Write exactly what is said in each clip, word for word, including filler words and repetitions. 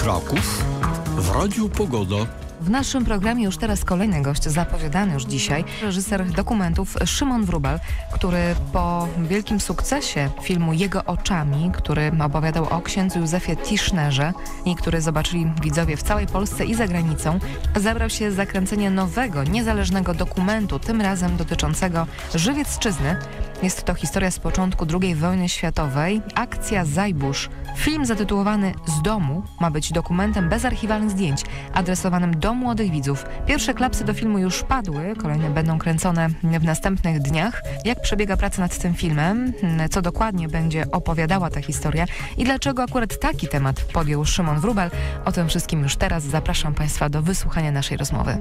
Kraków w Radiu Pogoda. W naszym programie już teraz kolejny gość, zapowiadany już dzisiaj, reżyser dokumentów Szymon Wróbel, który po wielkim sukcesie filmu Jego oczami, który opowiadał o księdzu Józefie Tischnerze i który zobaczyli widzowie w całej Polsce i za granicą, zabrał się za kręcenie nowego, niezależnego dokumentu, tym razem dotyczącego Żywiecczyzny. Jest to historia z początku drugiej wojny światowej. Akcja Zajbusz. Film zatytułowany Z domu ma być dokumentem bez archiwalnych zdjęć, adresowanym do młodych widzów. Pierwsze klapsy do filmu już padły, kolejne będą kręcone w następnych dniach. Jak przebiega praca nad tym filmem? Co dokładnie będzie opowiadała ta historia? I dlaczego akurat taki temat podjął Szymon Wróbel? O tym wszystkim już teraz zapraszam Państwa do wysłuchania naszej rozmowy.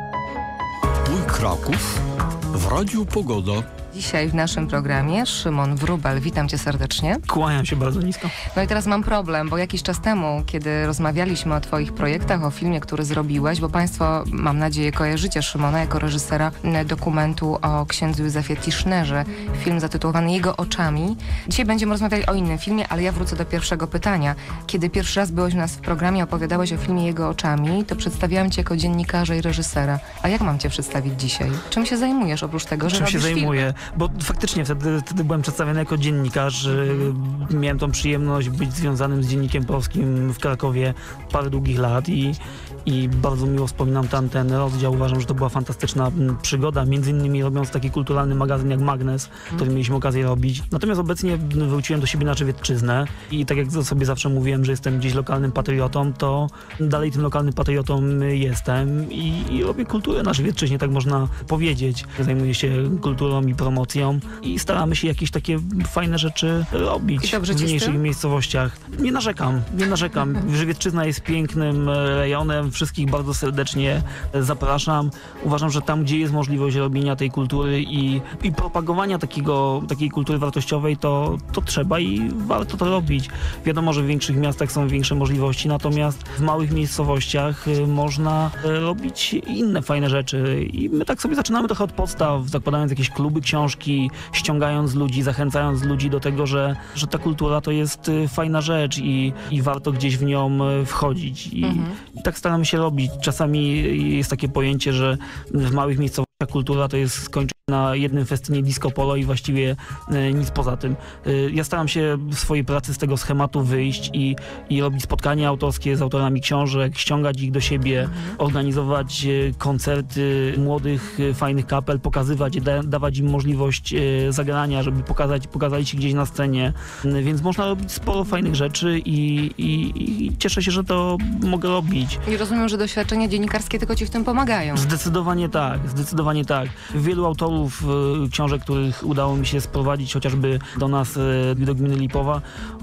Mój Kraków w Radiu Pogoda. Dzisiaj w naszym programie Szymon Wróbel. Witam Cię serdecznie. Kłaniam się bardzo nisko. No i teraz mam problem, bo jakiś czas temu, kiedy rozmawialiśmy o Twoich projektach, o filmie, który zrobiłeś, bo Państwo, mam nadzieję, kojarzycie Szymona jako reżysera dokumentu o księdzu Józefie Tischnerze, film zatytułowany Jego oczami. Dzisiaj będziemy rozmawiali o innym filmie, ale ja wrócę do pierwszego pytania. Kiedy pierwszy raz byłeś u nas w programie, opowiadałeś o filmie Jego oczami, to przedstawiałam Cię jako dziennikarza i reżysera. A jak mam Cię przedstawić dzisiaj? Czym się zajmujesz oprócz tego, że Czym się zajmuję? Filmy? Bo faktycznie wtedy, wtedy byłem przedstawiony jako dziennikarz. Mhm. Miałem tą przyjemność być związanym z Dziennikiem Polskim w Krakowie parę długich lat i, i bardzo miło wspominam tamten rozdział. Uważam, że to była fantastyczna przygoda, między innymi robiąc taki kulturalny magazyn jak Magnes, mhm. który mieliśmy okazję robić. Natomiast obecnie wróciłem do siebie na Żywiecczyznę i tak jak sobie zawsze mówiłem, że jestem gdzieś lokalnym patriotą, to dalej tym lokalnym patriotą jestem i, i robię kulturę na Żywiecczyźnie, tak można powiedzieć. Zajmuję się kulturą i promocją i staramy się jakieś takie fajne rzeczy robić w mniejszych miejscowościach. Nie narzekam, nie narzekam. Żywiecczyzna jest pięknym rejonem, wszystkich bardzo serdecznie zapraszam. Uważam, że tam, gdzie jest możliwość robienia tej kultury i, i propagowania takiego, takiej kultury wartościowej, to, to trzeba i warto to robić. Wiadomo, że w większych miastach są większe możliwości, natomiast w małych miejscowościach można robić inne fajne rzeczy i my tak sobie zaczynamy trochę od podstaw, zakładając jakieś kluby książki, ściągając ludzi, zachęcając ludzi do tego, że, że ta kultura to jest fajna rzecz i, i warto gdzieś w nią wchodzić. I, mhm. i tak staramy się robić. Czasami jest takie pojęcie, że w małych miejscowościach kultura to jest skończona na jednym festynie disco polo i właściwie e, nic poza tym. E, ja staram się w swojej pracy z tego schematu wyjść i, i robić spotkania autorskie z autorami książek, ściągać ich do siebie, mhm. organizować e, koncerty młodych, e, fajnych kapel, pokazywać, da, dawać im możliwość e, zagrania, żeby pokazać, pokazali się gdzieś na scenie. E, więc można robić sporo fajnych rzeczy i, i, i cieszę się, że to mogę robić. I rozumiem, że doświadczenia dziennikarskie tylko Ci w tym pomagają. Zdecydowanie tak, zdecydowanie tak. Wielu autorów książek, których udało mi się sprowadzić chociażby do nas, do gminy Lipowa,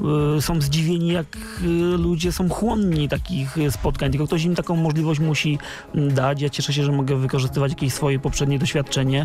są zdziwieni, jak ludzie są chłonni takich spotkań. Tylko ktoś im taką możliwość musi dać. Ja cieszę się, że mogę wykorzystywać jakieś swoje poprzednie doświadczenie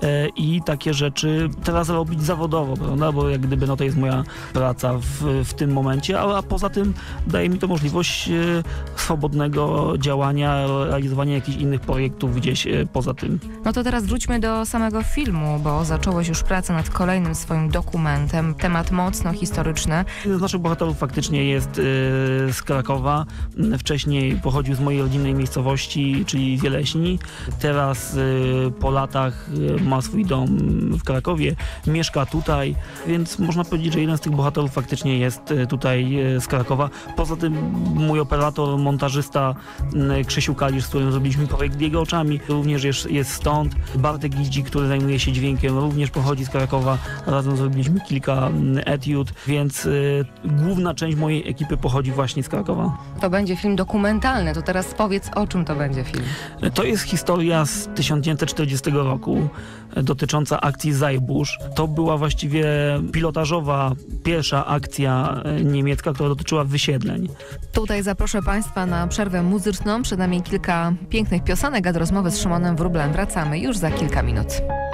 i takie rzeczy teraz robić zawodowo, prawda? Bo jak gdyby no to jest moja praca w, w tym momencie, a, a poza tym daje mi to możliwość swobodnego działania, realizowania jakichś innych projektów gdzieś poza tym. No to teraz wróćmy do samego filmu, bo zacząłeś już pracę nad kolejnym swoim dokumentem. Temat mocno historyczny. Jeden z naszych bohaterów faktycznie jest yy, z Krakowa. Wcześniej pochodził z mojej rodzinnej miejscowości, czyli z Jeleśni. Teraz yy, po latach yy, ma swój dom w Krakowie. Mieszka tutaj, więc można powiedzieć, że jeden z tych bohaterów faktycznie jest yy, tutaj yy, z Krakowa. Poza tym mój operator, montażysta yy, Krzysiu Kalisz, z którym zrobiliśmy projekt Jego oczami, również jest, jest stąd. Bartek Gidzi, który zajmuje się dźwiękiem, również pochodzi z Krakowa. Razem zrobiliśmy kilka etiud, więc y, główna część mojej ekipy pochodzi właśnie z Krakowa. To będzie film dokumentalny, to teraz powiedz, o czym to będzie film. To jest historia z tysiąc dziewięćset czterdziestego roku dotycząca akcji Zajbusz. To była właściwie pilotażowa pierwsza akcja niemiecka, która dotyczyła wysiedleń. Tutaj zaproszę Państwa na przerwę muzyczną. Przed nami kilka pięknych piosenek, a do rozmowy z Szymonem Wróblem wracamy już za kilka minut.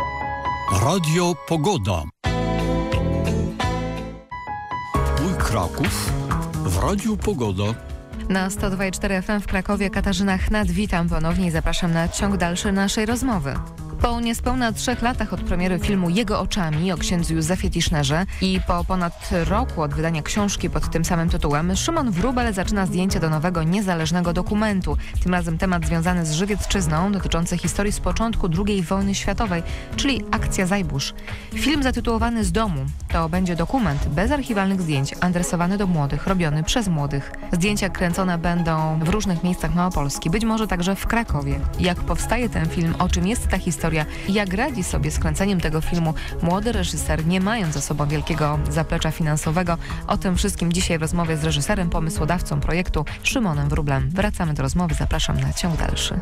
Radio Pogoda. Mój Kraków w Radiu Pogoda. Na sto dwa i cztery F M w Krakowie Katarzyna Chnat. Witam ponownie i zapraszam na ciąg dalszy naszej rozmowy. Po niespełna trzech latach od premiery filmu Jego oczami o księdzu Józefie Tischnerze i po ponad roku od wydania książki pod tym samym tytułem, Szymon Wróbel zaczyna zdjęcie do nowego, niezależnego dokumentu. Tym razem temat związany z żywiecczyzną, dotyczący historii z początku drugiej wojny światowej, czyli Akcja Zajbusz. Film zatytułowany Z domu to będzie dokument bez archiwalnych zdjęć, adresowany do młodych, robiony przez młodych. Zdjęcia kręcone będą w różnych miejscach Małopolski, być może także w Krakowie. Jak powstaje ten film, o czym jest ta historia, jak radzi sobie z kręceniem tego filmu młody reżyser, nie mając za sobą wielkiego zaplecza finansowego. O tym wszystkim dzisiaj w rozmowie z reżyserem, pomysłodawcą projektu Szymonem Wróblem. Wracamy do rozmowy, zapraszam na ciąg dalszy.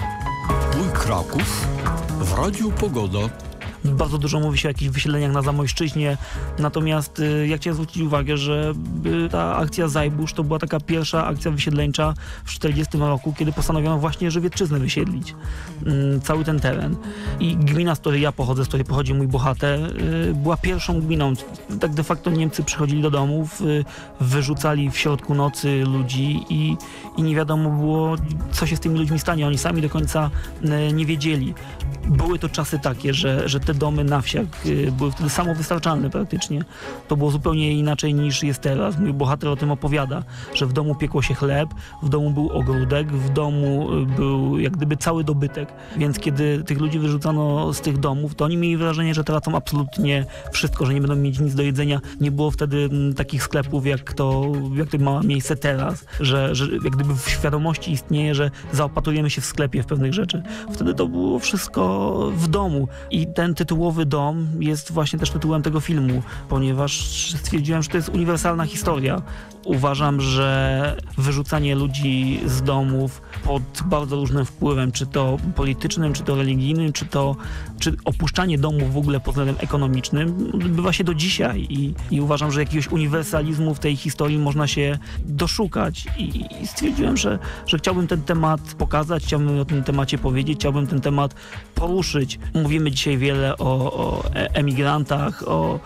Mój Kraków w Radiu Pogoda. Bardzo dużo mówi się o jakichś wysiedleniach na Zamojszczyźnie, natomiast y, ja chciałem zwrócić uwagę, że y, ta akcja Zajbusz to była taka pierwsza akcja wysiedleńcza w czterdziestym roku, kiedy postanowiono właśnie Żywiecczyznę wysiedlić, y, cały ten teren. I gmina, z której ja pochodzę, z której pochodzi mój bohater, y, była pierwszą gminą. Tak de facto Niemcy przychodzili do domów, y, wyrzucali w środku nocy ludzi i, i nie wiadomo było, co się z tymi ludźmi stanie. Oni sami do końca y, nie wiedzieli. Były to czasy takie, że, że te domy na wsiach y, były wtedy samowystarczalne praktycznie. To było zupełnie inaczej niż jest teraz. Mój bohater o tym opowiada, że w domu piekło się chleb, w domu był ogródek, w domu y, był jak gdyby cały dobytek. Więc kiedy tych ludzi wyrzucano z tych domów, to oni mieli wrażenie, że tracą absolutnie wszystko, że nie będą mieć nic do jedzenia. Nie było wtedy m, takich sklepów, jak to, jak to ma miejsce teraz, że, że jak gdyby w świadomości istnieje, że zaopatrujemy się w sklepie w pewnych rzeczy. Wtedy to było wszystko w domu. I ten tytułowy dom jest właśnie też tytułem tego filmu, ponieważ stwierdziłem, że to jest uniwersalna historia. Uważam, że wyrzucanie ludzi z domów pod bardzo różnym wpływem, czy to politycznym, czy to religijnym, czy to czy opuszczanie domów w ogóle pod względem ekonomicznym, odbywa się do dzisiaj i, i uważam, że jakiegoś uniwersalizmu w tej historii można się doszukać i, i stwierdziłem, że, że chciałbym ten temat pokazać, chciałbym o tym temacie powiedzieć, chciałbym ten temat poruszyć. Mówimy dzisiaj wiele o, o emigrantach, o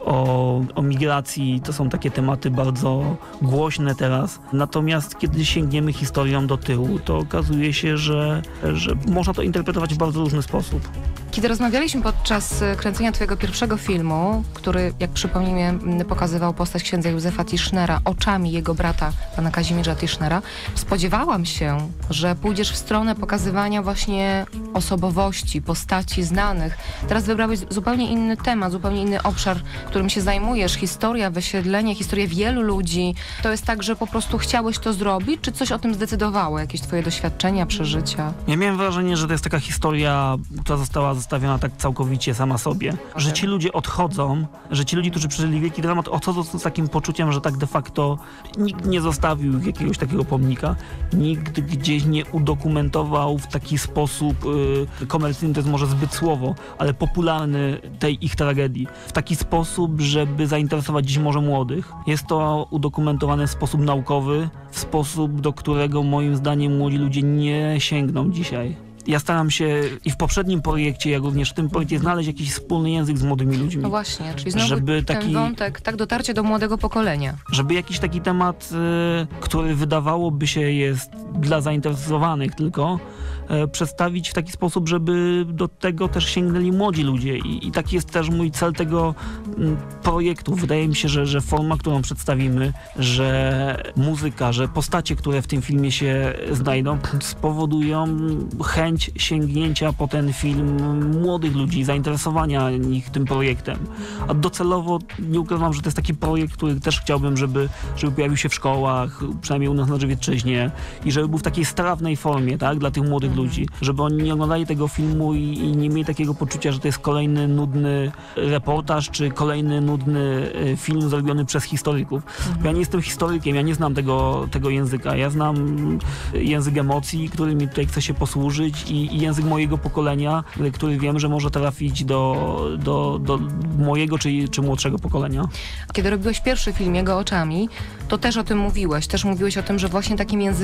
O, o migracji, to są takie tematy bardzo głośne teraz. Natomiast kiedy sięgniemy historią do tyłu, to okazuje się, że, że można to interpretować w bardzo różny sposób. Kiedy rozmawialiśmy podczas kręcenia twojego pierwszego filmu, który, jak przypomnijmy, pokazywał postać księdza Józefa Tischnera oczami jego brata, pana Kazimierza Tischnera, spodziewałam się, że pójdziesz w stronę pokazywania właśnie osobowości, postaci znanych. Teraz wybrałeś zupełnie inny temat, zupełnie inny obszar, którym się zajmujesz. Historia, wysiedlenie, historia wielu ludzi. To jest tak, że po prostu chciałeś to zrobić, czy coś o tym zdecydowało? Jakieś twoje doświadczenia, przeżycia? Ja miałem wrażenie, że to jest taka historia, która została zostawiona tak całkowicie sama sobie. Że ci ludzie odchodzą, że ci ludzie, którzy przeżyli wielki dramat, odchodzą z takim poczuciem, że tak de facto nikt nie zostawił jakiegoś takiego pomnika. Nikt gdzieś nie udokumentował w taki sposób yy, komercyjny, to jest może zbyt słowo, ale popularny tej ich tragedii. W taki sposób, żeby zainteresować dziś może młodych. Jest to udokumentowane w sposób naukowy, w sposób, do którego moim zdaniem młodzi ludzie nie sięgną dzisiaj. Ja staram się i w poprzednim projekcie, jak również w tym projekcie znaleźć jakiś wspólny język z młodymi ludźmi. No właśnie, czyli znowu żeby ten taki, wątek, tak, dotarcie do młodego pokolenia. Żeby jakiś taki temat, y, który wydawałoby się jest dla zainteresowanych tylko, y, przedstawić w taki sposób, żeby do tego też sięgnęli młodzi ludzie. I, i taki jest też mój cel tego y, projektu. Wydaje mi się, że, że forma, którą przedstawimy, że muzyka, że postacie, które w tym filmie się znajdą, spowodują chęć sięgnięcia po ten film młodych ludzi, zainteresowania ich tym projektem. A docelowo nie ukrywam, że to jest taki projekt, który też chciałbym, żeby, żeby pojawił się w szkołach, przynajmniej u nas na Żywiecczyźnie i żeby był w takiej strawnej formie, tak, dla tych młodych mhm. ludzi. Żeby oni nie oglądali tego filmu i, i nie mieli takiego poczucia, że to jest kolejny nudny reportaż, czy kolejny nudny film zrobiony przez historyków. Mhm. Ja nie jestem historykiem, ja nie znam tego, tego języka. Ja znam język emocji, który mi tutaj chce się posłużyć i, i język mojego pokolenia, który wiem, że może trafić do, do, do mojego czy, czy młodszego pokolenia. Kiedy robiłeś pierwszy film Jego oczami, to też o tym mówiłeś. Też mówiłeś o tym, że właśnie takim językiem chcesz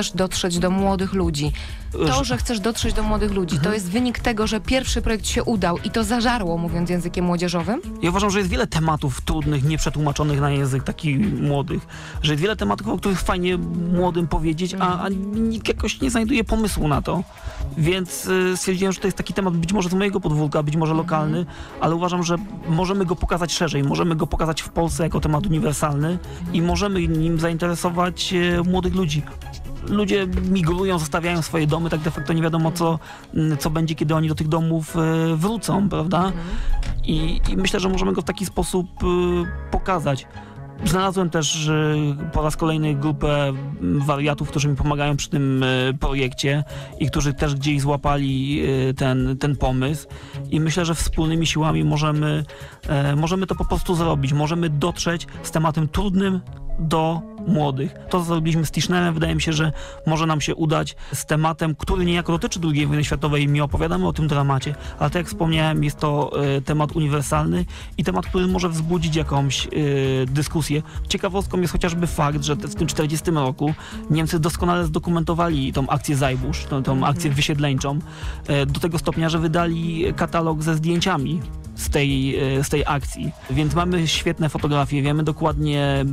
chcesz dotrzeć do młodych ludzi. To, że chcesz dotrzeć do młodych ludzi, to jest wynik tego, że pierwszy projekt się udał i to zażarło, mówiąc językiem młodzieżowym? Ja uważam, że jest wiele tematów trudnych, nieprzetłumaczonych na język taki młodych, że jest wiele tematów, o których fajnie młodym powiedzieć, a, a nikt jakoś nie znajduje pomysłu na to. Więc y, stwierdziłem, że to jest taki temat być może z mojego podwórka, być może lokalny, mhm. ale uważam, że możemy go pokazać szerzej, możemy go pokazać w Polsce jako temat uniwersalny i możemy nim zainteresować y, młodych ludzi. Ludzie migrują, zostawiają swoje domy, tak de facto nie wiadomo, co, co będzie, kiedy oni do tych domów y, wrócą, prawda? Mhm. I, I myślę, że możemy go w taki sposób y, pokazać. Znalazłem też y, po raz kolejny grupę wariatów, którzy mi pomagają przy tym y, projekcie i którzy też gdzieś złapali y, ten, ten pomysł i myślę, że wspólnymi siłami możemy, y, możemy to po prostu zrobić. Możemy dotrzeć z tematem trudnym do młodych. To, co zrobiliśmy z Tischnerem, wydaje mi się, że może nam się udać z tematem, który niejako dotyczy drugiej wojny światowej. My opowiadamy o tym dramacie, ale tak jak wspomniałem, jest to y, temat uniwersalny i temat, który może wzbudzić jakąś y, dyskusję. Ciekawostką jest chociażby fakt, że te, w tym czterdziestym roku Niemcy doskonale zdokumentowali tą akcję Zajbusz, tą, tą akcję wysiedleńczą, y, do tego stopnia, że wydali katalog ze zdjęciami z tej, z tej akcji. Więc mamy świetne fotografie, wiemy dokładnie,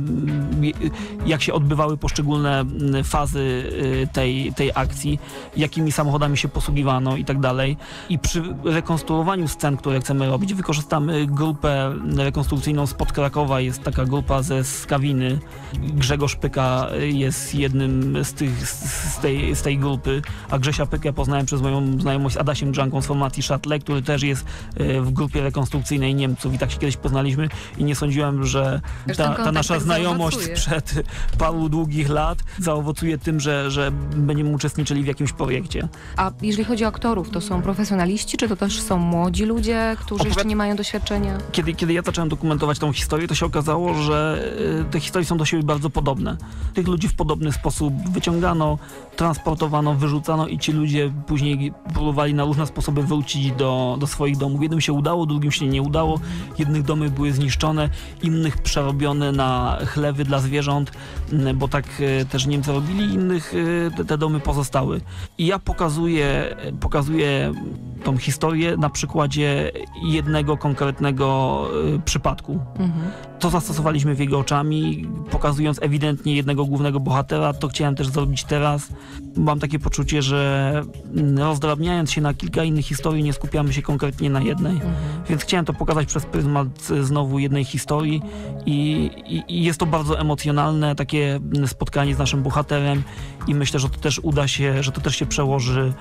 jak się odbywały poszczególne fazy tej, tej akcji, jakimi samochodami się posługiwano i tak dalej. I przy rekonstruowaniu scen, które chcemy robić, wykorzystamy grupę rekonstrukcyjną spod Krakowa. Jest taka grupa ze Skawiny. Grzegorz Pyka jest jednym z, tych, z, tej, z tej grupy, a Grzesia Pykę poznałem przez moją znajomość z Adasiem Grzanką z formacji Shuttle, który też jest w grupie rekonstrukcyjnej Niemców i tak się kiedyś poznaliśmy i nie sądziłem, że ta, ta nasza tak znajomość sprzed paru długich lat zaowocuje tym, że, że będziemy uczestniczyli w jakimś projekcie. A jeżeli chodzi o aktorów, to są profesjonaliści, czy to też są młodzi ludzie, którzy Opowiad... jeszcze nie mają doświadczenia? Kiedy, kiedy ja zacząłem dokumentować tą historię, to się okazało, że te historie są do siebie bardzo podobne. Tych ludzi w podobny sposób wyciągano, transportowano, wyrzucano i ci ludzie później próbowali na różne sposoby wrócić do, do swoich domów. Jednym się udało, drugim się nie udało. Jednych domy były zniszczone, innych przerobione na chlewy dla zwierząt, bo tak też Niemcy robili, innych te, te domy pozostały. I ja pokazuję, pokazuję tą historię na przykładzie jednego konkretnego przypadku. Mhm. To zastosowaliśmy w jego oczami, pokazując ewidentnie jednego głównego bohatera. To chciałem też zrobić teraz. Mam takie poczucie, że rozdrabniając się na kilka innych historii, nie skupiamy się konkretnie na jednej. Mhm. Więc chciałem to pokazać przez pryzmat znowu jednej historii i, i, i jest to bardzo emocjonalne, takie spotkanie z naszym bohaterem i myślę, że to też uda się, że to też się przełoży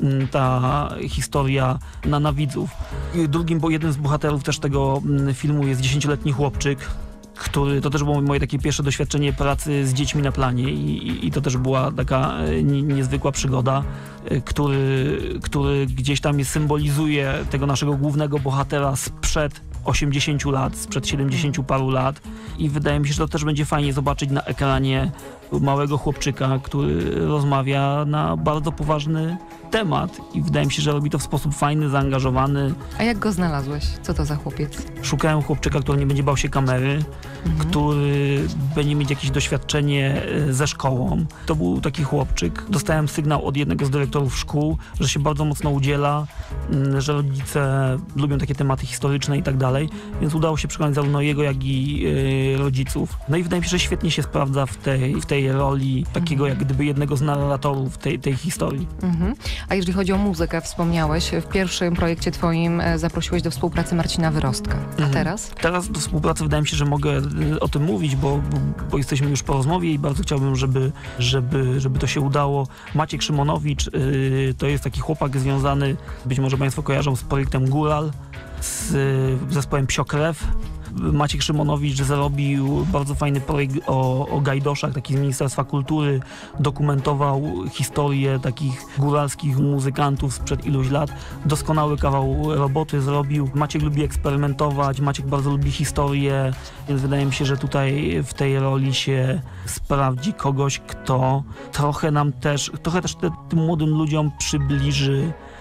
ta historia na, na widzów. Drugim, bo jednym z bohaterów też tego filmu jest dziesięcioletni chłopczyk, który, to też było moje takie pierwsze doświadczenie pracy z dziećmi na planie i, i, i to też była taka nie, niezwykła przygoda, który, który gdzieś tam symbolizuje tego naszego głównego bohatera sprzed osiemdziesięciu lat, sprzed siedemdziesięciu paru lat i wydaje mi się, że to też będzie fajnie zobaczyć na ekranie małego chłopczyka, który rozmawia na bardzo poważny temat i wydaje mi się, że robi to w sposób fajny, zaangażowany. A jak go znalazłeś? Co to za chłopiec? Szukałem chłopczyka, który nie będzie bał się kamery, mhm. który będzie mieć jakieś doświadczenie ze szkołą. To był taki chłopczyk. Dostałem sygnał od jednego z dyrektorów szkół, że się bardzo mocno udziela, że rodzice lubią takie tematy historyczne i tak dalej, więc udało się przekonać zarówno jego, jak i yy, rodziców. No i wydaje mi się, że świetnie się sprawdza w tej, w tej roli takiego jak gdyby jednego z narratorów tej, tej historii. Mhm. A jeżeli chodzi o muzykę, wspomniałeś, w pierwszym projekcie twoim zaprosiłeś do współpracy Marcina Wyrostka. A mhm. teraz? Teraz do współpracy wydaje mi się, że mogę o tym mówić, bo, bo, bo jesteśmy już po rozmowie i bardzo chciałbym, żeby, żeby, żeby to się udało. Maciek Szymonowicz yy, to jest taki chłopak związany, być może państwo kojarzą, z projektem Góral, z y, zespołem Psiokrew. Maciek Szymonowicz zrobił bardzo fajny projekt o, o gajdoszach, taki z Ministerstwa Kultury, dokumentował historię takich góralskich muzykantów sprzed iluś lat. Doskonały kawał roboty zrobił. Maciek lubi eksperymentować, Maciek bardzo lubi historię, więc wydaje mi się, że tutaj w tej roli się sprawdzi kogoś, kto trochę nam też, trochę też te, tym młodym ludziom przybliży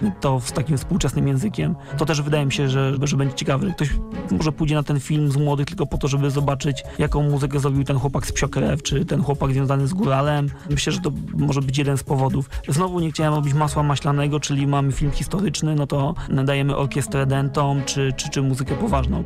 to z takim współczesnym językiem. To też wydaje mi się, że, że będzie ciekawe, że ktoś może pójdzie na ten film z młodych tylko po to, żeby zobaczyć, jaką muzykę zrobił ten chłopak z Psiokrew, czy ten chłopak związany z Góralem. Myślę, że to może być jeden z powodów. Znowu nie chciałem robić masła maślanego, czyli mamy film historyczny, no to dajemy orkiestrę dentom, czy, czy, czy muzykę poważną.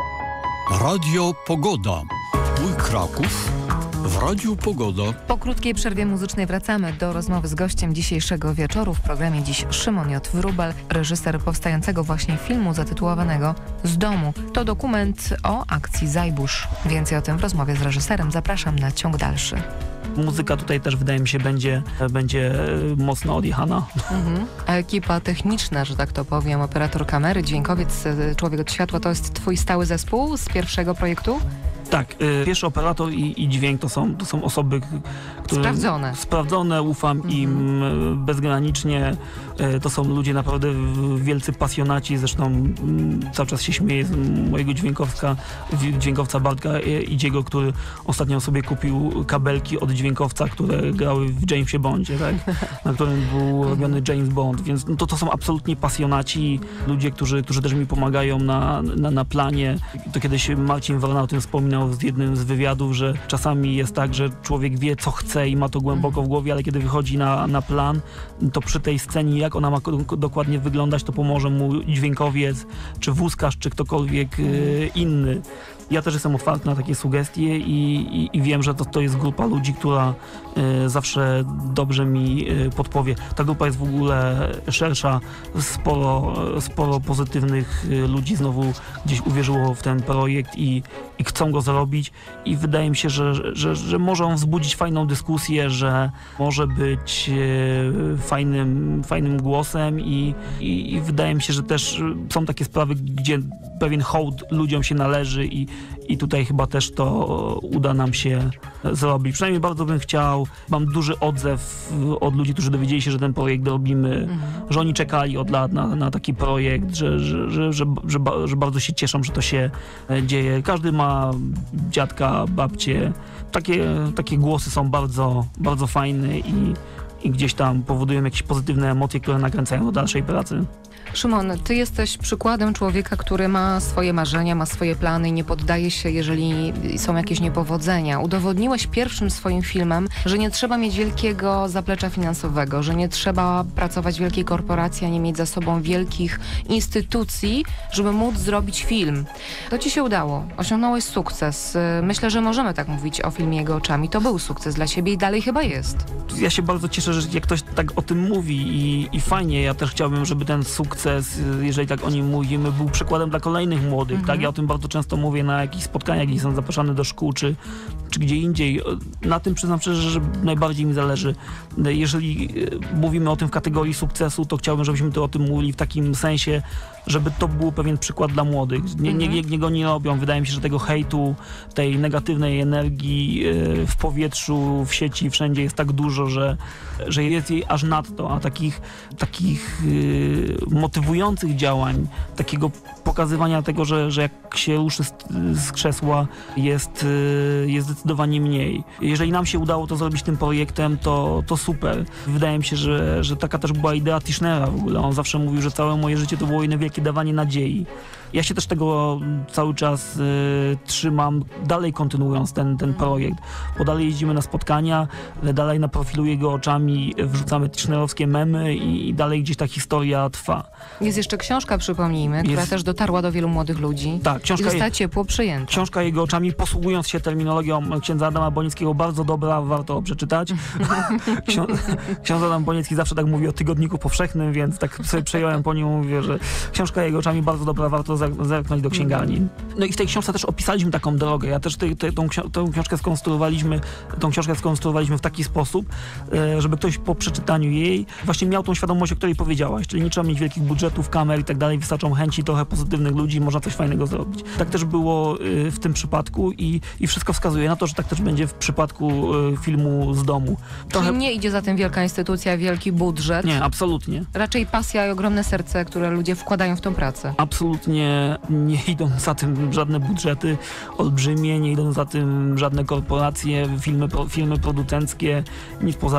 Radio Pogoda. Mój Kraków w Radiu Pogoda. Po krótkiej przerwie muzycznej wracamy do rozmowy z gościem dzisiejszego wieczoru. W programie dziś Szymon J. Wróbel, reżyser powstającego właśnie filmu zatytułowanego Z domu. To dokument o akcji Zajbusz. Więcej o tym w rozmowie z reżyserem. Zapraszam na ciąg dalszy. Muzyka tutaj też, wydaje mi się, będzie, będzie mocno odjechana. Mhm. A ekipa techniczna, że tak to powiem, operator kamery, dźwiękowiec, człowiek od światła, to jest twój stały zespół z pierwszego projektu? Tak, y, pierwszy operator i, i dźwięk to są, to są osoby, które... Sprawdzone. Sprawdzone, ufam mhm. im y, bezgranicznie. Y, to są ludzie naprawdę wielcy pasjonaci, zresztą y, cały czas się śmieję z mojego dźwiękowca, dźwiękowca Bartka Idziego, który ostatnio sobie kupił kabelki od dźwiękowca, które grały w Jamesie Bondzie, tak? Na którym był robiony James Bond, więc no to, to są absolutnie pasjonaci, ludzie, którzy, którzy też mi pomagają na, na, na planie. To kiedyś Marcin Warna o tym wspominał w jednym z wywiadów, że czasami jest tak, że człowiek wie, co chce i ma to głęboko w głowie, ale kiedy wychodzi na, na plan, to przy tej scenie, jak ona ma dokładnie wyglądać, to pomoże mu dźwiękowiec, czy wózkarz, czy ktokolwiek yy, inny. Ja też jestem otwarty na takie sugestie i, i, i wiem, że to, to jest grupa ludzi, która y, zawsze dobrze mi y, podpowie. Ta grupa jest w ogóle szersza, sporo, sporo pozytywnych y, ludzi znowu gdzieś uwierzyło w ten projekt i, i chcą go zrobić i wydaje mi się, że, że, że może on wzbudzić fajną dyskusję, że może być y, fajnym, fajnym głosem i, i, i wydaje mi się, że też są takie sprawy, gdzie pewien hołd ludziom się należy i I tutaj chyba też to uda nam się zrobić. Przynajmniej bardzo bym chciał. Mam duży odzew od ludzi, którzy dowiedzieli się, że ten projekt robimy, mhm. że oni czekali od lat na, na taki projekt, że, że, że, że, że, że bardzo się cieszą, że to się dzieje. Każdy ma dziadka, babcię. Takie, takie głosy są bardzo, bardzo fajne i, i gdzieś tam powodują jakieś pozytywne emocje, które nakręcają do dalszej pracy. Szymon, ty jesteś przykładem człowieka, który ma swoje marzenia, ma swoje plany i nie poddaje się, jeżeli są jakieś niepowodzenia. Udowodniłeś pierwszym swoim filmem, że nie trzeba mieć wielkiego zaplecza finansowego, że nie trzeba pracować w wielkiej korporacji, a nie mieć za sobą wielkich instytucji, żeby móc zrobić film. To ci się udało. Osiągnąłeś sukces. Myślę, że możemy tak mówić o filmie Jego oczami. To był sukces dla ciebie i dalej chyba jest. Ja się bardzo cieszę, że jak ktoś tak o tym mówi i, i fajnie. Ja też chciałbym, żeby ten sukces, jeżeli tak o nim mówimy, był przykładem dla kolejnych młodych, mhm. tak? Ja o tym bardzo często mówię na jakichś spotkaniach, gdzie są zapraszane do szkół, czy, czy gdzie indziej. Na tym przyznam szczerze, że najbardziej mi zależy. Jeżeli mówimy o tym w kategorii sukcesu, to chciałbym, żebyśmy to o tym mówili w takim sensie, żeby to był pewien przykład dla młodych. Nie, nie, nie, nie go nie robią. Wydaje mi się, że tego hejtu, tej negatywnej energii w powietrzu, w sieci, wszędzie jest tak dużo, że, że jest jej aż nadto, a takich, takich yy, motywujących działań, takiego pokazywania tego, że, że jak się ruszy z, z krzesła, jest, yy, jest zdecydowanie mniej. Jeżeli nam się udało to zrobić tym projektem, to, to super. Wydaje mi się, że, że taka też była idea Tischnera w ogóle. On zawsze mówił, że całe moje życie to było jedno wielkie dawanie nadziei. Ja się też tego cały czas y, trzymam, dalej kontynuując ten, ten projekt, bo dalej jeździmy na spotkania, dalej na profilu Jego oczami wrzucamy tischnerowskie memy i, i dalej gdzieś ta historia trwa. Jest jeszcze książka, przypomnijmy, która Jest... też dotarła do wielu młodych ludzi. Tak, książka i została je... ciepło przyjęta. Książka Jego oczami, posługując się terminologią księdza Adama Bonieckiego, bardzo dobra, warto przeczytać. Ksią... Ksiądz Adam Boniecki zawsze tak mówi o tygodniku powszechnym, więc tak sobie przejąłem po nim, mówię, że książka Jego oczami bardzo dobra, warto zerknąć do księgarni. No i w tej książce też opisaliśmy taką drogę. Ja też te, te, tą, tą książkę skonstruowaliśmy, tą książkę skonstruowaliśmy w taki sposób, żeby ktoś po przeczytaniu jej właśnie miał tą świadomość, o której powiedziałaś, czyli nie trzeba mieć wielkich budżetów, kamer i tak dalej, wystarczą chęci, trochę pozytywnych ludzi, można coś fajnego zrobić. Tak też było w tym przypadku i, i wszystko wskazuje na to, że tak też będzie w przypadku filmu Z domu. Trochę... Czyli nie idzie za tym wielka instytucja, wielki budżet? Nie, absolutnie. Raczej pasja i ogromne serce, które ludzie wkładają w tą pracę. Absolutnie nie idą za tym żadne budżety olbrzymie, nie idą za tym żadne korporacje, filmy, filmy producenckie, nic poza tym.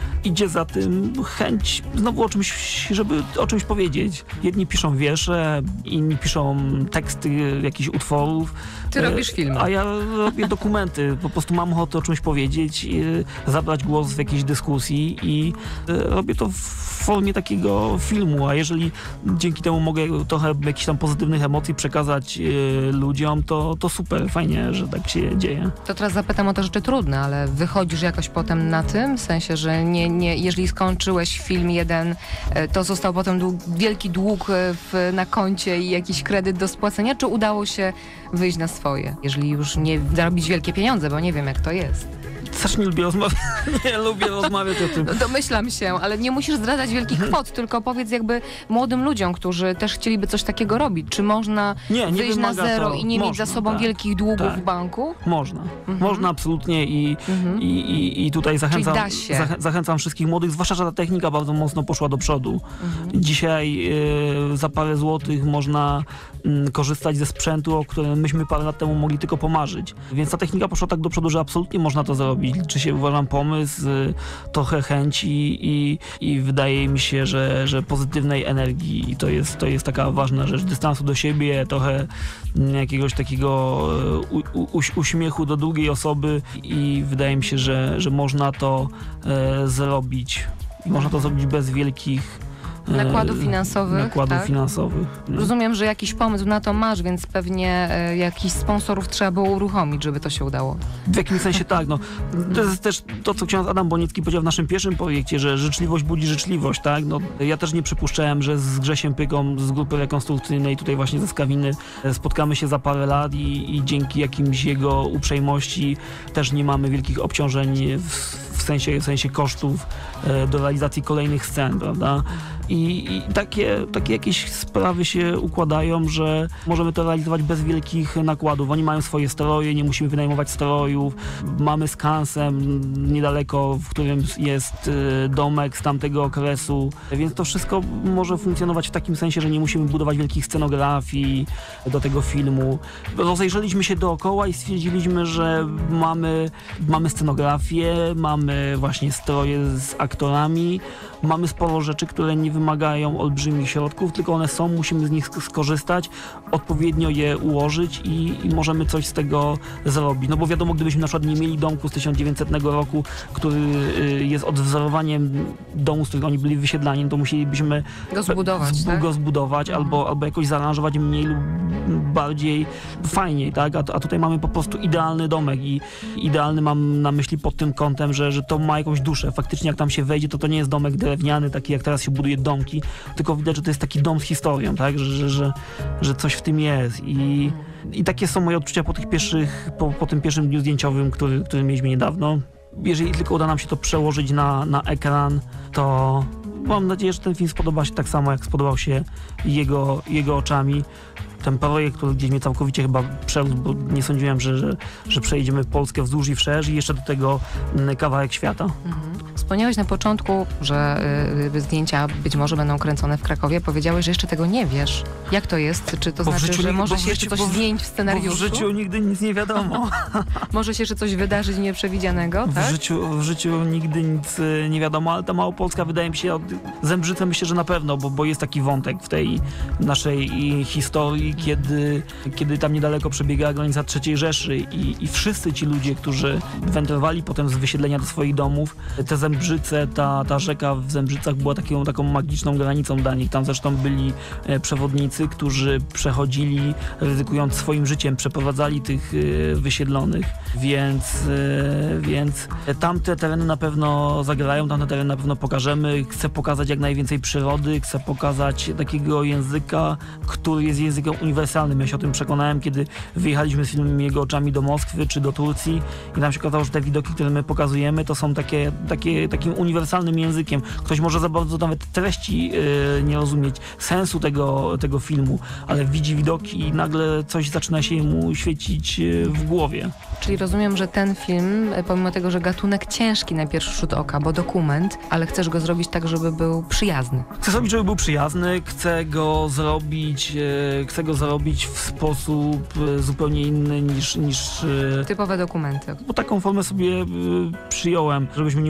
idzie za tym chęć znowu o czymś, żeby o czymś powiedzieć. Jedni piszą wiersze, inni piszą teksty jakichś utworów. Ty robisz filmy. A ja robię dokumenty. Po prostu mam ochotę o czymś powiedzieć, zabrać głos w jakiejś dyskusji i robię to w formie takiego filmu, a jeżeli dzięki temu mogę trochę jakichś tam pozytywnych emocji przekazać ludziom, to, to super, fajnie, że tak się dzieje. To teraz zapytam o te rzeczy trudne, ale wychodzisz jakoś potem na tym? W sensie, że nie, nie, jeżeli skończyłeś film jeden, to został potem dług, wielki dług w, na koncie i jakiś kredyt do spłacenia, czy udało się wyjść na swoje? Jeżeli już nie zarobić wielkie pieniądze, bo nie wiem, jak to jest. Też nie lubię rozmawiać, nie lubię rozmawiać o tym. No, domyślam się, ale nie musisz zdradzać wielkich kwot, tylko powiedz jakby młodym ludziom, którzy też chcieliby coś takiego robić. Czy można nie, nie wyjść na zero to. i nie można, mieć za sobą tak, wielkich długów tak. w banku? Można. Mhm. Można absolutnie i, mhm. i, i, i tutaj zachęcam, da się. zachę, zachęcam wszystkich młodych, zwłaszcza, że ta technika bardzo mocno poszła do przodu. Mhm. Dzisiaj y, za parę złotych można y, korzystać ze sprzętu, o którym myśmy parę lat temu mogli tylko pomarzyć. Więc ta technika poszła tak do przodu, że absolutnie można to zrobić. Liczy się, uważam, pomysł, y, trochę chęci i, i wydaje mi się, że, że pozytywnej energii. I to jest, to jest taka ważna rzecz. Dystansu do siebie, trochę y, jakiegoś takiego y, u, u, uśmiechu do drugiej osoby i wydaje mi się, że, że można to y, zrobić. I można to zrobić bez wielkich nakładów finansowych. Nakładów tak? finansowych. Rozumiem, że jakiś pomysł na to masz, więc pewnie e, jakichś sponsorów trzeba było uruchomić, żeby to się udało. W jakimś sensie tak. No. To jest też to, co ksiądz Adam Boniecki powiedział w naszym pierwszym projekcie, że życzliwość budzi życzliwość. Tak? No, ja też nie przypuszczałem, że z Grzesiem Pyką z grupy rekonstrukcyjnej, tutaj właśnie ze Skawiny, spotkamy się za parę lat i, i dzięki jakimś jego uprzejmości też nie mamy wielkich obciążeń w, w, sensie, w sensie kosztów e, do realizacji kolejnych scen, prawda? I, i takie, takie jakieś sprawy się układają, że możemy to realizować bez wielkich nakładów. Oni mają swoje stroje, nie musimy wynajmować strojów. Mamy skansen niedaleko, w którym jest y, domek z tamtego okresu, więc to wszystko może funkcjonować w takim sensie, że nie musimy budować wielkich scenografii do tego filmu. Rozejrzeliśmy się dookoła i stwierdziliśmy, że mamy, mamy scenografię, mamy właśnie stroje z aktorami, mamy sporo rzeczy, które nie wymagają olbrzymich środków, tylko one są, musimy z nich skorzystać, odpowiednio je ułożyć i, i możemy coś z tego zrobić. No bo wiadomo, gdybyśmy na przykład nie mieli domku z tysiąc dziewięćsetnego roku, który jest odwzorowaniem domu, z którego oni byli wysiedlani, to musielibyśmy go zbudować, z, tak? go zbudować mhm. albo, albo jakoś zaaranżować mniej lub bardziej fajniej, tak? A, a tutaj mamy po prostu idealny domek i idealny mam na myśli pod tym kątem, że, że to ma jakąś duszę. Faktycznie jak tam się wejdzie, to to nie jest domek drewniany, taki jak teraz się buduje domki, tylko widać, że to jest taki dom z historią, tak? Że, że, że, że coś w tym jest i, i takie są moje odczucia po tych pierwszych, po, po tym pierwszym dniu zdjęciowym, który, który mieliśmy niedawno. Jeżeli tylko uda nam się to przełożyć na, na ekran, to mam nadzieję, że ten film spodoba się tak samo, jak spodobał się jego, jego oczami. Ten projekt, który gdzieś mnie całkowicie chyba przerósł, bo nie sądziłem, że, że, że przejdziemy Polskę wzdłuż i wszerz i jeszcze do tego kawałek świata. Mhm. Wspomniałeś na początku, że y, zdjęcia być może będą kręcone w Krakowie. Powiedziałeś, że jeszcze tego nie wiesz. Jak to jest? Czy to bo znaczy, że może się jeszcze coś zmienić w scenariuszu? Bo w życiu nigdy nic nie wiadomo. Może się jeszcze coś wydarzyć nieprzewidzianego, tak? W życiu, w życiu nigdy nic nie wiadomo, ale ta Małopolska wydaje mi się, od Zembrzyce myślę, że na pewno, bo, bo jest taki wątek w tej naszej historii, kiedy, kiedy tam niedaleko przebiegała granica trzeciej Rzeszy i, i wszyscy ci ludzie, którzy wędrowali potem z wysiedlenia do swoich domów, te Zembrzyce, ta, ta rzeka w Zembrzycach była taką, taką magiczną granicą dla nich. Tam zresztą byli e, przewodnicy, którzy przechodzili, ryzykując swoim życiem, przeprowadzali tych e, wysiedlonych, więc, e, więc tamte tereny na pewno zagrają, tamte tereny na pewno pokażemy. Chcę pokazać jak najwięcej przyrody, chcę pokazać takiego języka, który jest językiem uniwersalnym. Ja się o tym przekonałem, kiedy wyjechaliśmy z filmem Jego oczami do Moskwy czy do Turcji i tam się okazało, że te widoki, które my pokazujemy, to są takie, takie, takim uniwersalnym językiem. Ktoś może za bardzo nawet treści yy, nie rozumieć, sensu tego, tego filmu, ale widzi widoki i nagle coś zaczyna się mu świecić yy, w głowie. Czyli rozumiem, że ten film, pomimo tego, że gatunek ciężki na pierwszy rzut oka, bo dokument, ale chcesz go zrobić tak, żeby był przyjazny. Chcę zrobić, żeby był przyjazny, chcę go zrobić, yy, chcę go zrobić w sposób yy, zupełnie inny niż... niż yy, typowe dokumenty. Bo taką formę sobie yy, przyjąłem, żebyśmy nie używali tych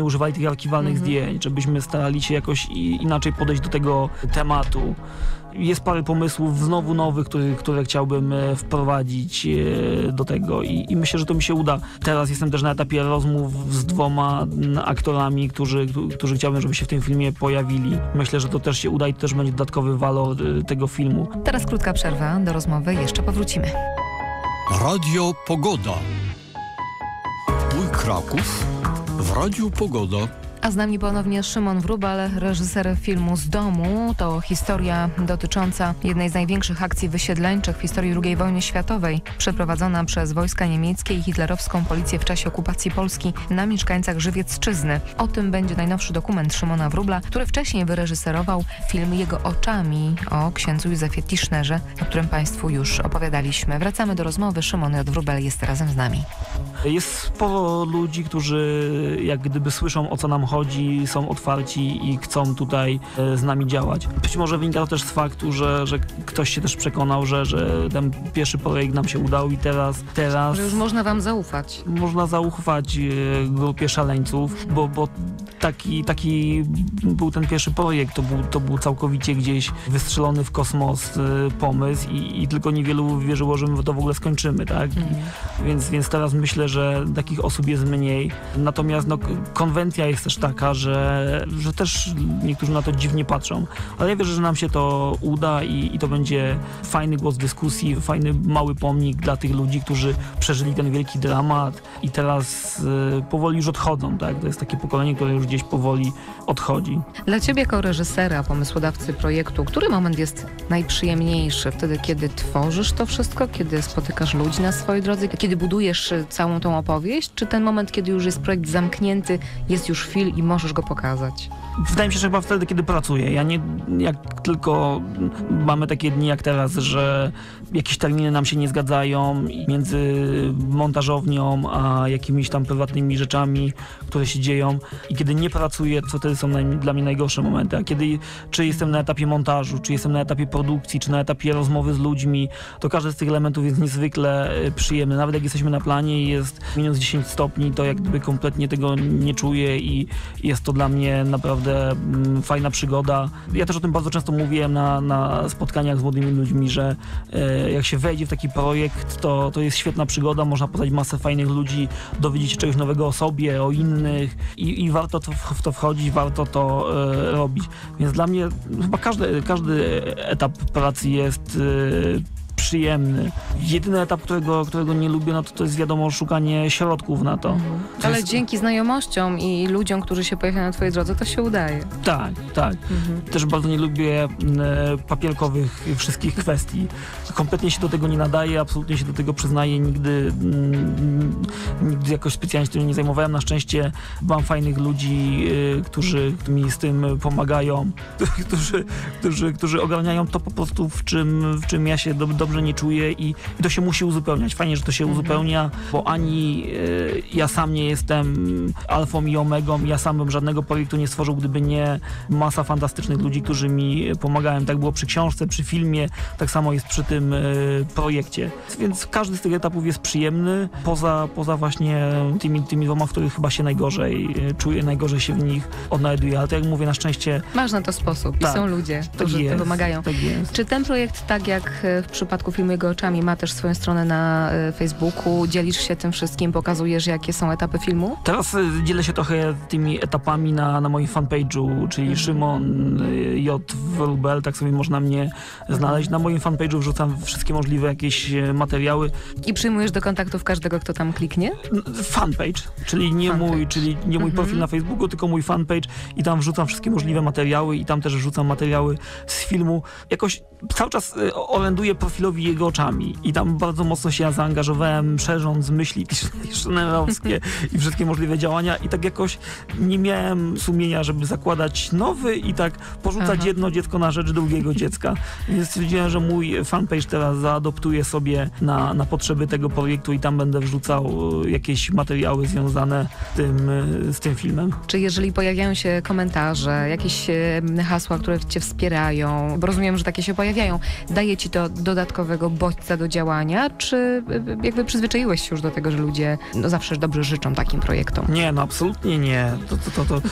serii archiwalnych Mhm. zdjęć, żebyśmy starali się jakoś i, inaczej podejść do tego tematu. Jest parę pomysłów znowu nowych, które, które chciałbym e, wprowadzić e, do tego i, i myślę, że to mi się uda. Teraz jestem też na etapie rozmów z dwoma m, aktorami, którzy, którzy chciałbym, żeby się w tym filmie pojawili. Myślę, że to też się uda i to też będzie dodatkowy walor e, tego filmu. Teraz krótka przerwa, do rozmowy jeszcze powrócimy. Radio Pogoda. Mój Kraków w Radiu Pogoda. A z nami ponownie Szymon Wróbel, reżyser filmu Z domu. To historia dotycząca jednej z największych akcji wysiedleńczych w historii drugiej wojny światowej, przeprowadzona przez wojska niemieckie i hitlerowską policję w czasie okupacji Polski na mieszkańcach Żywiecczyzny. O tym będzie najnowszy dokument Szymona Wróbla, który wcześniej wyreżyserował film Jego oczami o księdzu Józefie Tischnerze, o którym Państwu już opowiadaliśmy. Wracamy do rozmowy. Szymon J. Wróbel jest razem z nami. Jest sporo ludzi, którzy jak gdyby słyszą, o co nam chodzi, są otwarci i chcą tutaj e, z nami działać. Być może wynika to też z faktu, że, że ktoś się też przekonał, że, że ten pierwszy projekt nam się udał i teraz, teraz Że już można wam zaufać. można zaufać e, grupie szaleńców, bo, bo taki, taki był ten pierwszy projekt. To był, to był całkowicie gdzieś wystrzelony w kosmos e, pomysł i, i tylko niewielu wierzyło, że my to w ogóle skończymy, tak? Mhm. I, więc, więc teraz myślę, że takich osób jest mniej. Natomiast no, konwencja jest też taka, że, że też niektórzy na to dziwnie patrzą. Ale ja wierzę, że nam się to uda i, i to będzie fajny głos dyskusji, fajny mały pomnik dla tych ludzi, którzy przeżyli ten wielki dramat i teraz y, powoli już odchodzą, tak? To jest takie pokolenie, które już gdzieś powoli odchodzi. Dla ciebie jako reżysera, pomysłodawcy projektu, który moment jest najprzyjemniejszy? Wtedy, kiedy tworzysz to wszystko, kiedy spotykasz ludzi na swojej drodze, kiedy budujesz całą tą opowieść, czy ten moment, kiedy już jest projekt zamknięty, jest już film i możesz go pokazać? Wydaje mi się, że chyba wtedy, kiedy pracuję. Ja nie, jak tylko mamy takie dni jak teraz, że jakieś terminy nam się nie zgadzają między montażownią a jakimiś tam prywatnymi rzeczami, które się dzieją i kiedy nie pracuję, to wtedy są naj, dla mnie najgorsze momenty. A kiedy, czy jestem na etapie montażu, czy jestem na etapie produkcji, czy na etapie rozmowy z ludźmi, to każdy z tych elementów jest niezwykle przyjemny. Nawet jak jesteśmy na planie i jest minus dziesięć stopni, to jak gdyby kompletnie tego nie czuję i jest to dla mnie naprawdę fajna przygoda. Ja też o tym bardzo często mówiłem na, na spotkaniach z młodymi ludźmi, że e, jak się wejdzie w taki projekt, to, to jest świetna przygoda, można poznać masę fajnych ludzi, dowiedzieć się czegoś nowego o sobie, o innych i, i warto to, w to wchodzić, warto to e, robić. Więc dla mnie chyba każdy, każdy etap pracy jest e, przyjemny. Jedyny etap, którego, którego nie lubię, no to, to jest wiadomo szukanie środków na to. Mhm. to Ale jest... dzięki znajomościom i ludziom, którzy się pojawiają na twojej drodze, to się udaje. Tak, tak. Mhm. Też bardzo nie lubię e, papierkowych wszystkich kwestii. Kompletnie się do tego nie nadaję, absolutnie się do tego przyznaję. Nigdy, mm, nigdy jakoś specjalnie się tym nie zajmowałem. Na szczęście mam fajnych ludzi, e, którzy mi z tym pomagają, którzy, którzy, którzy ogarniają to po prostu, w czym, w czym ja się do, dobrze nie czuję i, i to się musi uzupełniać. Fajnie, że to się Mhm. uzupełnia, bo ani e, ja sam nie jestem alfą i omegą, ja sam bym żadnego projektu nie stworzył, gdyby nie masa fantastycznych ludzi, którzy mi pomagają. Tak było przy książce, przy filmie, tak samo jest przy tym e, projekcie. Więc każdy z tych etapów jest przyjemny, poza, poza właśnie tymi, tymi dwoma, w których chyba się najgorzej e, czuję, najgorzej się w nich odnajduję. Ale tak jak mówię, na szczęście Masz na to sposób Tak, i są ludzie, którzy jest, to wymagają. tak jest. Czy ten projekt, tak jak w przypadku filmu Jego oczami, ma też swoją stronę na e, Facebooku? Dzielisz się tym wszystkim, pokazujesz, jakie są etapy filmu? Teraz y, dzielę się trochę tymi etapami na, na moim fanpage'u, czyli Szymon y, J. Wróbel, tak sobie można mnie znaleźć. Na moim fanpage'u wrzucam wszystkie możliwe jakieś y, materiały. I przyjmujesz do kontaktów każdego, kto tam kliknie? N- Fanpage, czyli nie Fanpage. mój, czyli nie mój Mhm. profil na Facebooku, tylko mój fanpage i tam wrzucam wszystkie możliwe materiały i tam też wrzucam materiały z filmu. Jakoś cały czas y, oręduję profilowi Jego oczami i tam bardzo mocno się zaangażowałem, szerząc myśli tischnerowskie i wszystkie możliwe działania i tak jakoś nie miałem sumienia, żeby zakładać nowy i tak porzucać Aha. jedno dziecko na rzecz drugiego dziecka. Więc stwierdziłem, że mój fanpage teraz zaadoptuję sobie na, na potrzeby tego projektu i tam będę wrzucał jakieś materiały związane z tym, z tym filmem. Czy jeżeli pojawiają się komentarze, jakieś e, hasła, które cię wspierają, bo rozumiem, że takie się pojawiają, daje ci to dodatkowy dodatkowego bodźca do działania, czy jakby przyzwyczaiłeś się już do tego, że ludzie no, zawsze dobrze życzą takim projektom? Nie, no absolutnie nie. To, to, to, to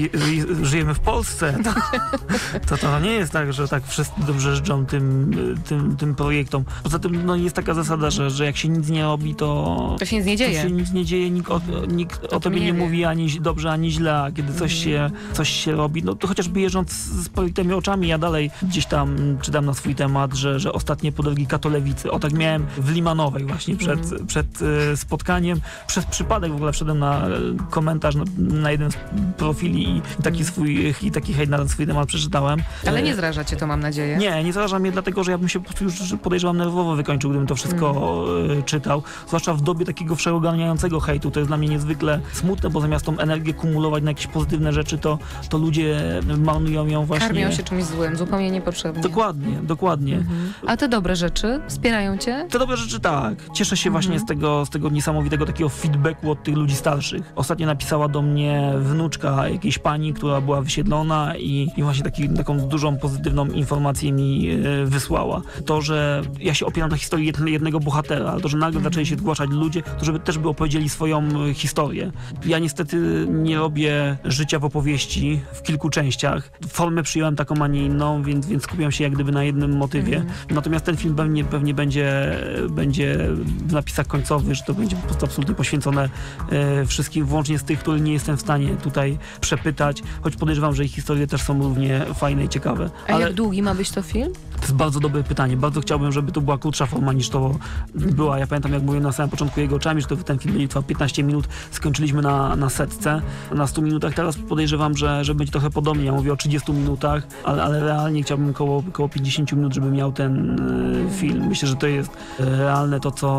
żyjemy w Polsce. To, to, to nie jest tak, że tak wszyscy dobrze życzą tym, tym, tym projektom. Poza tym no, jest taka zasada, że, że jak się nic nie robi, to... To się nic nie dzieje. To się nic nie dzieje, nikt o, nikt o tobie nie, nie mówi ani dobrze, ani źle, a kiedy coś się, coś się robi, no to chociażby jeżdżąc z projektami oczami, ja dalej gdzieś tam czytam na swój temat, że, że ostatnie podrygi katolewicy. O tak miałem w Limanowej właśnie przed, mm. przed y, spotkaniem. Przez przypadek w ogóle wszedłem na komentarz na, na jeden z profili i, i taki swój, i taki hejt na swój temat przeczytałem. Ale nie zraża cię to, mam nadzieję. Nie, nie zraża mnie, dlatego że ja bym się po prostu już podejrzewam nerwowo wykończył, gdybym to wszystko mm. czytał. Zwłaszcza w dobie takiego wszechogarniającego hejtu. To jest dla mnie niezwykle smutne, bo zamiast tą energię kumulować na jakieś pozytywne rzeczy, to, to ludzie marnują ją właśnie. Karmią się czymś złym, zupełnie niepotrzebnie. Dokładnie, dokładnie. Mhm. A te dobre rzeczy wspierają cię? Te dobre rzeczy tak. Cieszę się mhm. właśnie z tego, z tego niesamowitego takiego feedbacku od tych ludzi starszych. Ostatnio napisała do mnie wnuczka jakiejś pani, która była wysiedlona i, i właśnie taki, taką dużą, pozytywną informację mi y, wysłała. To, że ja się opieram na historii jednego bohatera, ale to, że nagle mhm. zaczęli się zgłaszać ludzie, to żeby też by opowiedzieli swoją historię. Ja niestety nie robię życia w opowieści w kilku częściach. Formę przyjąłem taką, a nie inną, więc, więc skupiam się jak gdyby na jednym motywie. Mhm. Natomiast ten film pewnie, pewnie będzie, będzie w napisach końcowych, że to będzie po prostu absolutnie poświęcone e, wszystkim, włącznie z tych, których nie jestem w stanie tutaj przepytać, choć podejrzewam, że ich historie też są równie fajne i ciekawe. A ale jak długi ma być to film? To jest bardzo dobre pytanie. Bardzo chciałbym, żeby to była krótsza forma niż to była. Ja pamiętam, jak mówiłem na samym początku jego oczami, że to ten film będzie trwał piętnaście minut. Skończyliśmy na, na setce, na stu minutach. Teraz podejrzewam, że, że będzie trochę podobnie. Ja mówię o trzydziestu minutach, ale, ale realnie chciałbym około, około pięćdziesięciu minut, żeby miał ten y, film. Myślę, że to jest realne to, co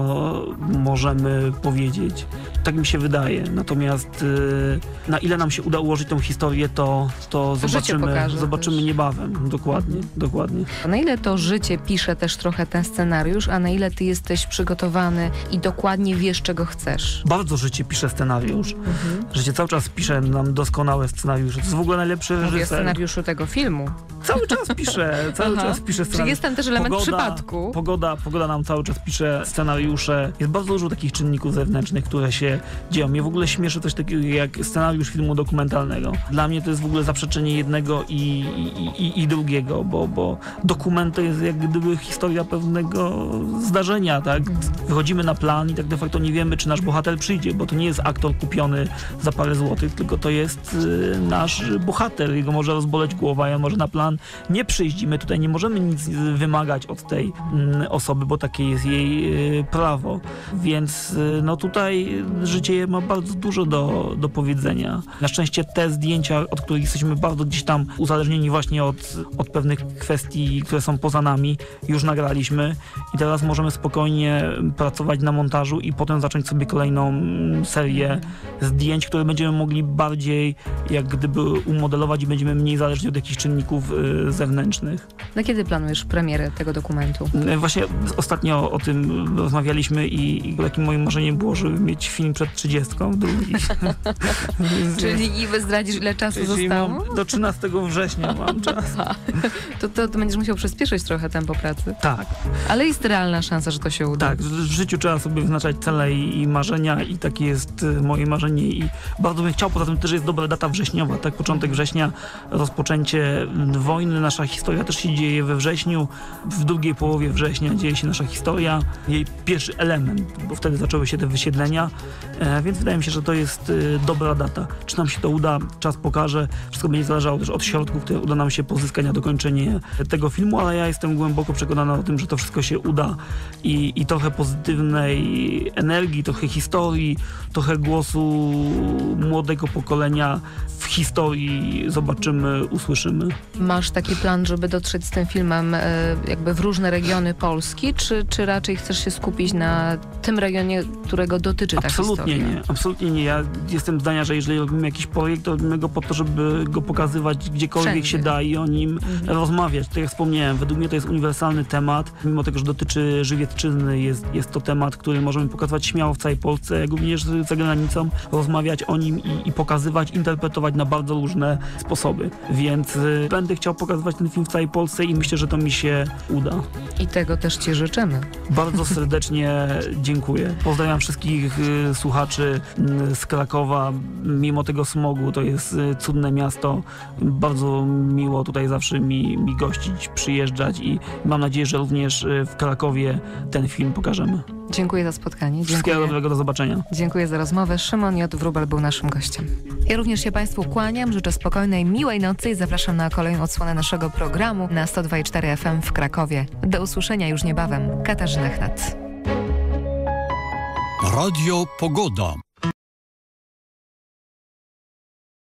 możemy powiedzieć. Tak mi się wydaje. Natomiast y, na ile nam się uda ułożyć tą historię, to, to zobaczymy, zobaczymy niebawem. Dokładnie, dokładnie. A na ile to życie pisze też trochę ten scenariusz, a na ile ty jesteś przygotowany i dokładnie wiesz, czego chcesz? Bardzo życie pisze scenariusz. Mhm. Życie cały czas pisze nam doskonałe scenariusze. To jest w ogóle najlepszy reżyser. Mówię o scenariuszu tego filmu. Cały czas pisze, cały Aha. czas pisze scenariusze. Czyli jest tam też element pogoda, przypadku. Pogoda, pogoda nam cały czas pisze scenariusze. Jest bardzo dużo takich czynników zewnętrznych, które się dzieją. Mnie w ogóle śmieszy coś takiego jak scenariusz filmu dokumentalnego. Dla mnie to jest w ogóle zaprzeczenie jednego i, i, i, i drugiego, bo, bo dokument to jest jak gdyby historia pewnego zdarzenia, tak? Wychodzimy na plan i tak de facto nie wiemy, czy nasz bohater przyjdzie, bo to nie jest aktor kupiony za parę złotych, tylko to jest y, nasz bohater. Jego może rozboleć głowa, ja może na plan nie przyjść i my tutaj nie możemy nic wymagać od tej y, osoby, bo takie jest jej y, prawo. Więc y, no tutaj życie ma bardzo dużo do, do powiedzenia. Na szczęście te zdjęcia, od których jesteśmy bardzo gdzieś tam uzależnieni właśnie od, od pewnych kwestii, które są poza nami, już nagraliśmy i teraz możemy spokojnie pracować na montażu i potem zacząć sobie kolejną serię zdjęć, które będziemy mogli bardziej jak gdyby umodelować i będziemy mniej zależni od jakichś czynników y, zewnętrznych. Na kiedy planujesz premierę tego dokumentu? Właśnie ostatnio o tym rozmawialiśmy i, i takim moim marzeniem było, żeby mieć film przed trzydziestką. Drugi. Czyli i zdradzisz, ile czasu zostało? Do trzynastego września mam czas. to, to, to będziesz musiał przyspieszyć trochę tempo pracy. Tak. Ale jest realna szansa, że to się uda. Tak, w życiu trzeba sobie wyznaczać cele i, i marzenia i takie jest moje marzenie i bardzo bym chciał, poza tym też jest dobra data wrześniowa, tak, początek września, rozpoczęcie wojny, nasza historia też się dzieje we wrześniu, w drugiej połowie września dzieje się nasza historia, jej pierwszy element, bo wtedy zaczęły się te wysiedlenia, e, więc wydaje mi się, że to jest e, dobra data. Czy nam się to uda, czas pokaże, wszystko będzie zależało też od środków, które uda nam się pozyskać na dokończenie tego filmu, ale ja jestem głęboko przekonany o tym, że to wszystko się uda i, i trochę pozytywnej energii, trochę historii, trochę głosu młodego pokolenia w historii zobaczymy, usłyszymy. Masz taki plan, żeby dotrzeć z tym filmem e, jakby w różne regiony Polski, czy, czy raczej chcesz się skupić na tym regionie, którego dotyczy ta absolutnie historia? Nie, absolutnie nie. Ja jestem zdania, że jeżeli robimy jakiś projekt, to robimy go po to, żeby go pokazywać gdziekolwiek Wszędzie. się da i o nim mhm. rozmawiać. Tak jak wspomniałem, według mnie to jest uniwersalny temat. Mimo tego, że dotyczy żywiecczyzny, jest, jest to temat, który możemy pokazywać śmiało w całej Polsce, jak również za granicą, rozmawiać o nim i, i pokazywać, interpretować na bardzo różne sposoby. Więc y, będę chciał pokazywać ten film w całej Polsce i myślę, że to mi się uda. I tego też Ci życzymy. Bardzo serdecznie dziękuję. Pozdrawiam wszystkich y, słuchaczy y, z Krakowa. Mimo tego smogu, to jest y, cudne miasto. Bardzo miło tutaj zawsze mi, mi gościć, przyjeżdżać i mam nadzieję, że również y, w Krakowie ten film pokażemy. Dziękuję za spotkanie. Wszystkiego Dziękuję. dobrego, do zobaczenia. Dziękuję za rozmowę. Szymon J. Wróbel był naszym gościem. Ja również się Państwu kłaniam, życzę spokojnej, miłej nocy i zapraszam na kolejną odsłonę naszego programu na sto dwa i cztery F M w Krakowie. Do usłyszenia już niebawem. Katarzyna Chnat. Radio Pogoda.